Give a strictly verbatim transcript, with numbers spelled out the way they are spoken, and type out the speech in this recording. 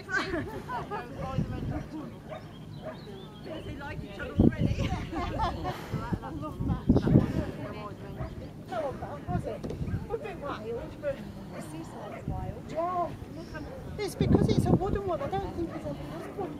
They like each other already. I love that. No, was it? A bit wild, but the seaside's wild. Yeah. It's because it's a wooden one. I don't think it's a wooden one.